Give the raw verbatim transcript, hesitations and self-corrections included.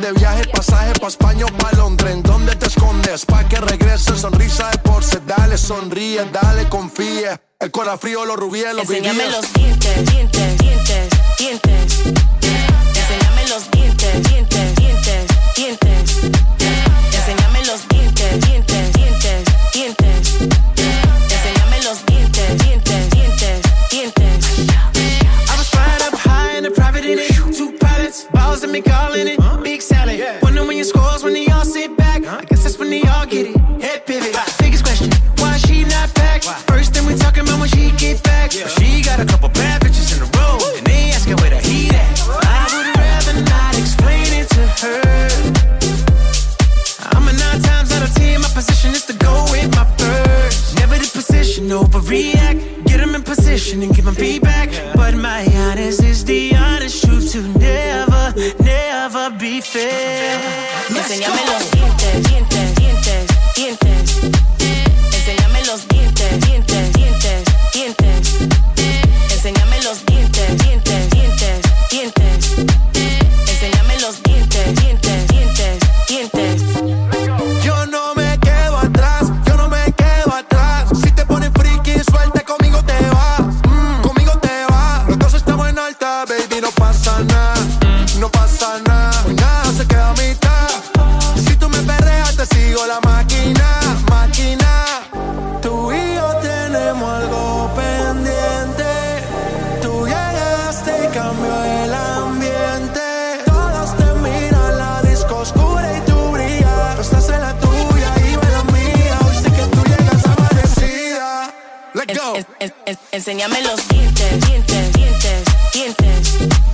de viaje, pasaje pa' España o pa' Londres. ¿En dónde te escondes? Pa' que regrese, sonrisa de porce. Dale, sonríe, dale, confía. El corazón frío, los rubíes, los vivíes. Enséñame los dientes, dientes, dientes, dientes. Enséñame los dientes, dientes, dientes, dientes. Enséñame los dientes, dientes, dientes, dientes. Enséñame los dientes, dientes, dientes, dientes. I was flying up high in a private in it. Two pilots, balls and me calling it. Big salad. Wonder when your scores when they all sit back. I guess that's when they all get it. Head pivot. Biggest question, why she not back? First thing we talking about when she get back. She got a couple bad bitches in a row, and they asking where the heat at. I would rather not explain it to her. I'm a nine times out of ten, my position is to go with my first. Never the position, overreact. Get them in position and give them feedback. But my honest is the honest truth to never, never be fair. Enséñame los dientes, dientes, dientes, dientes. Enséñame los dientes, dientes, dientes, dientes. Enséñame los dientes, dientes, dientes, dientes. Enséñame los dientes, dientes, dientes, dientes. Yo no me quedo atrás, yo no me quedo atrás. Si te pones friki, suelte, conmigo te vas, mm, conmigo te vas. Los dos estamos en alta, baby, no pasa nada, no pasa nada. Pues nada se queda a mitad. Si tú me perreas, te sigo la máquina, máquina. Tú y yo tenemos algo pendiente. Tú llegaste y cambió el ambiente. Todos te miran, la disco oscura y tú brillas. Tú estás en la tuya y yo en la mía. Hoy sé que tú llegas amanecida. Let's go. En, en, en, enséñame los dientes, dientes, dientes, dientes.